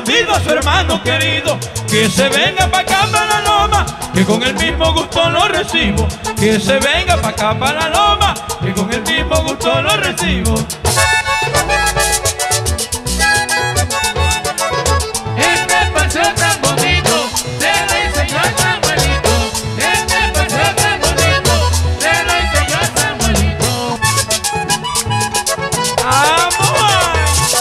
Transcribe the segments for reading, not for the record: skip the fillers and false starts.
pido a su hermano querido que se venga pa' acá para la loma, que con el mismo gusto lo recibo. Que se venga pa' acá para la loma, que con el mismo gusto lo recibo. Este paseo tan bonito te lo hice yo, Samuelito. Este paseo tan bonito te lo hice yo, Samuelito. ¡Vamos!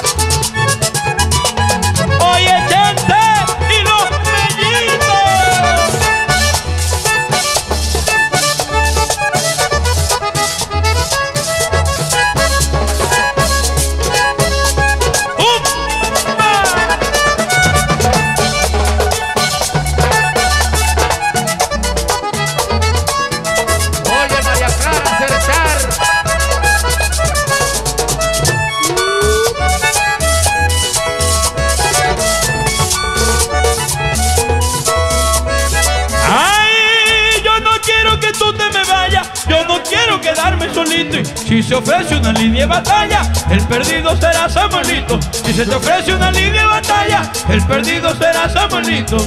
Oye, gente y los mellitos. Oye, María Clara Cercar. Ay, yo no quiero que tú te me vayas, yo no quiero quedarme solito. Y si se ofrece una línea de batalla, el perdido será Samuelito. Si se te ofrece una línea de batalla, el perdido será Samuelito.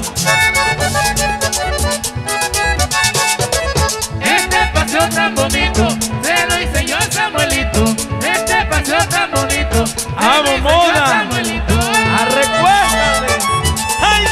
Este paseo tan bonito te lo hice yo, Samuelito. Este paseo tan bonito te lo ¡Vamos, hice yo, mona! Samuelito. ¡Arrecuérdale! ¡Ay!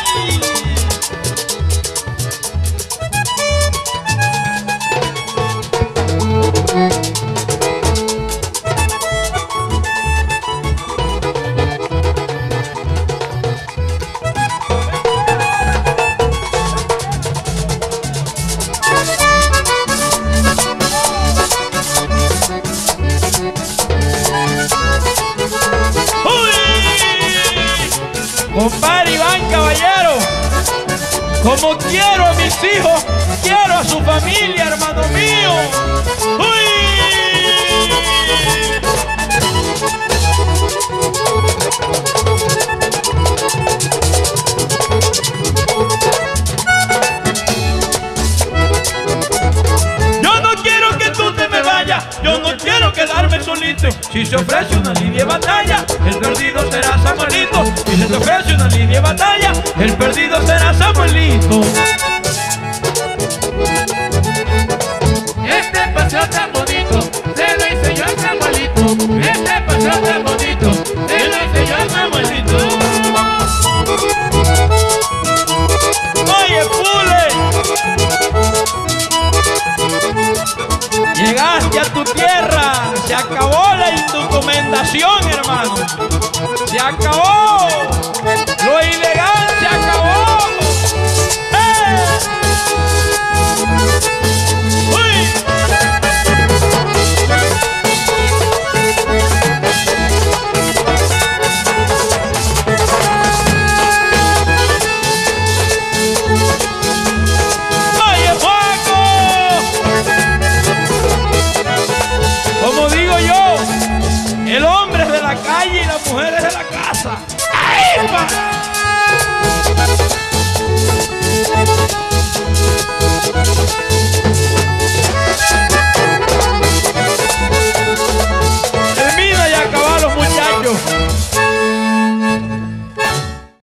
Compadre Iván Caballero, como quiero a mis hijos, quiero a su familia, hermano mío. ¡Uy! Yo no quiero que tú te me vayas, yo no quiero quedarme solito. Si se ofrece una línea de batalla, el perdido será Samuelito. Si se te ofrece una línea de batalla, el perdido será Samuelito. Este paseo tan bonito te lo hice yo, Samuelito. Este paseo tan bonito te lo hice yo, Samuelito. Oye, Pule, llegaste a tu tierra, se acabó la indocumentación, hermano. Se acabó, lo ilegal se acabó. ¡Eh! ¡Uy! ¡Oye, Juaco! Como digo yo, el hombre es de la calle y las mujeres de la casa. ¡Ahí va!